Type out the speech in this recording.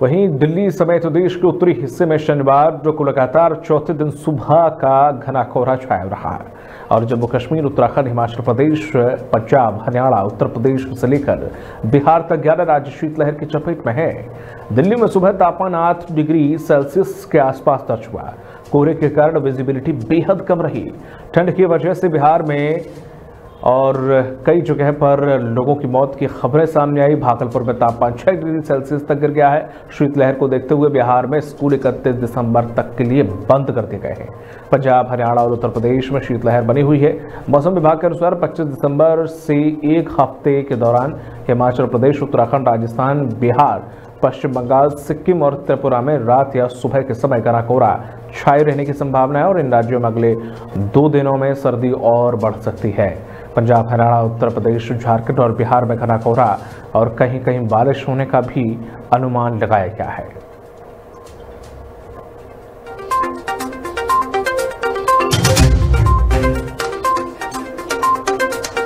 वहीं दिल्ली समेत देश के उत्तरी हिस्से में शनिवार को लगातार चौथे दिन सुबह का घना कोहरा छाया रहा है और जम्मू कश्मीर, उत्तराखंड, हिमाचल प्रदेश, पंजाब, हरियाणा, उत्तर प्रदेश से लेकर बिहार तक 11 राज्य शीतलहर की चपेट में है। दिल्ली में सुबह तापमान 8 डिग्री सेल्सियस के आसपास दर्ज हुआ। कोहरे के कारण विजिबिलिटी बेहद कम रही। ठंड की वजह से बिहार में और कई जगह पर लोगों की मौत की खबरें सामने आई। भागलपुर में तापमान 6 डिग्री सेल्सियस तक गिर गया है। शीतलहर को देखते हुए बिहार में स्कूल 31 दिसंबर तक के लिए बंद कर दिए गए हैं। पंजाब, हरियाणा और उत्तर प्रदेश में शीतलहर बनी हुई है। मौसम विभाग के अनुसार 25 दिसंबर से एक हफ्ते के दौरान हिमाचल प्रदेश, उत्तराखंड, राजस्थान, बिहार, पश्चिम बंगाल, सिक्किम और त्रिपुरा में रात या सुबह के समय घना कोहरा छाए रहने की संभावना है और इन राज्यों में अगले 2 दिनों में सर्दी और बढ़ सकती है। पंजाब, हरियाणा, उत्तर प्रदेश, झारखंड और बिहार में घना कोहरा और कहीं कहीं बारिश होने का भी अनुमान लगाया गया है।